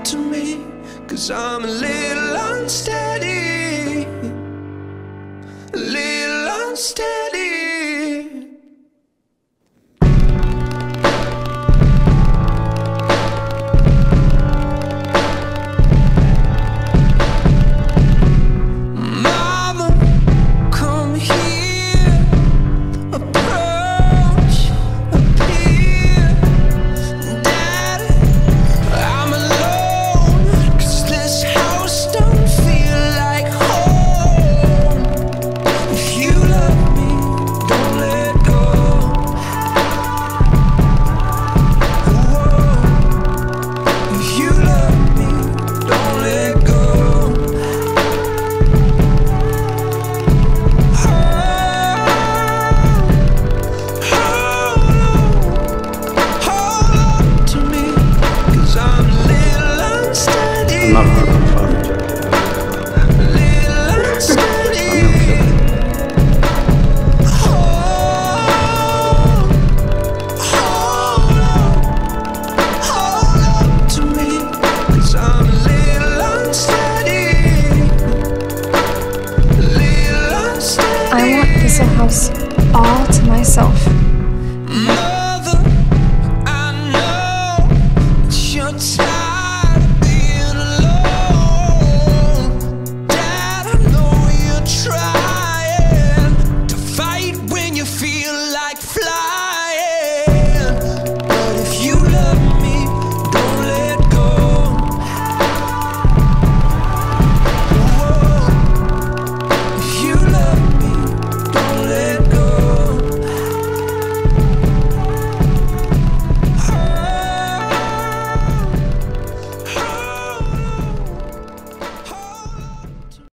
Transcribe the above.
up to me, 'cause I'm a little unsteady, a little unsteady. Mama, come here, approach, appear. Daddy, I'm alone, 'cause this house don't feel like home. If you love me, don't let go. Whoa. If you love me, don't let go. Hold on to me, 'cause I'm a little unsteady.